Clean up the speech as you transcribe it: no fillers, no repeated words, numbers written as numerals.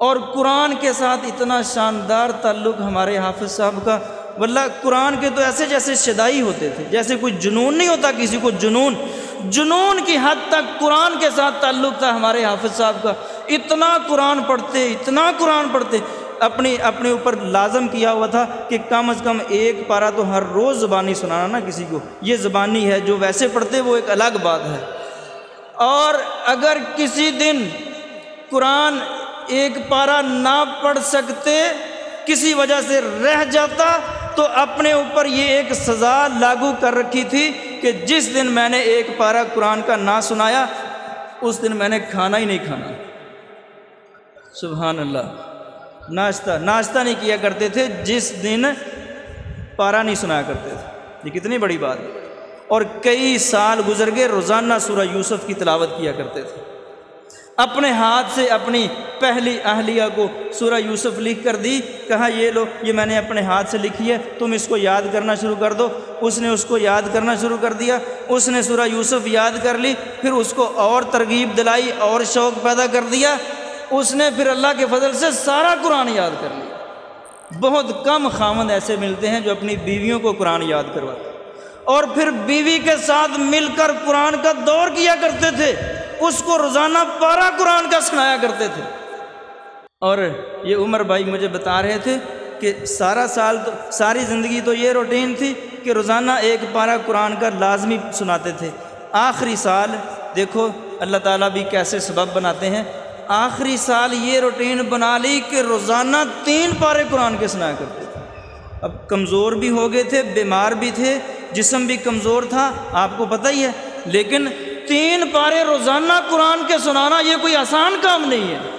اور قرآن کے ساتھ اتنا شاندار تعلق ہمارے حافظ صاحب کا، واللہ قرآن کے تو ایسے جیسے شدائی ہوتے تھے، جیسے کوئی جنون نہیں ہوتا کسی کو، جنون کی حد تک قرآن کے ساتھ تعلق تھا ہمارے حافظ صاحب کا۔ اتنا قرآن پڑھتے، اپنے اوپر لازم کیا ہوا تھا کہ کم از کم ایک پارہ تو ہر روز زبانی سنانا نا کسی کو۔ یہ زبانی ہے، جو ویسے پڑھتے وہ ایک الگ بات ہے۔ اور اگر کسی دن قرآن ایک پارہ نہ پڑھ سکتے، کسی وجہ سے رہ جاتا، تو اپنے اوپر یہ ایک سزا لاگو کر رکھی تھی کہ جس دن میں نے ایک پارہ قرآن کا نہ سنایا، اس دن میں نے کھانا ہی نہیں کھانا۔ سبحان اللہ۔ ناشتہ نہیں کیا کرتے تھے جس دن پارہ نہیں سنایا کرتے تھے۔ یہ کتنی بڑی بات ہے۔ اور کئی سال گزر گئے، روزانہ سورہ یوسف کی تلاوت کیا کرتے تھے۔ اپنے ہاتھ سے اپنی پہلی اہلیہ کو سورہ یوسف لکھ کر دی، کہا یہ لو، یہ میں نے اپنے ہاتھ سے لکھی ہے، تم اس کو یاد کرنا شروع کر دو۔ اس نے اس کو یاد کرنا شروع کر دیا، اس نے سورہ یوسف یاد کر لی، پھر اس کو اور ترغیب دلائی اور شوق پیدا کر دیا، اس نے پھر اللہ کے فضل سے سارا قرآن یاد کر لیا۔ بہت کم خاوند ایسے ملتے ہیں جو اپنی بیویوں کو قرآن یاد کرواتے، اور پھر بیوی کے ساتھ مل کر قرآن کا دور کیا کرتے تھے، اس کو روزانہ پارہ قرآن کا سنایا کرتے تھے۔ اور یہ عمر بھائی مجھے بتا رہے تھے کہ ساری زندگی تو یہ روٹین تھی کہ روزانہ ایک پارہ قرآن کا لازمی سناتے تھے۔ آخری سال دیکھو اللہ تعالیٰ بھی کیسے سبب بناتے ہیں، آخری سال یہ روٹین بنا لی کہ روزانہ 3 پارے قرآن کے سنایا کرتے تھے۔ اب کمزور بھی ہو گئے تھے، بیمار بھی تھے، جسم بھی کمزور تھا، آپ کو پتہ ہی ہے، لیکن 3 پارے روزانہ قرآن کے سنانا یہ کوئی آسان کام نہیں ہے۔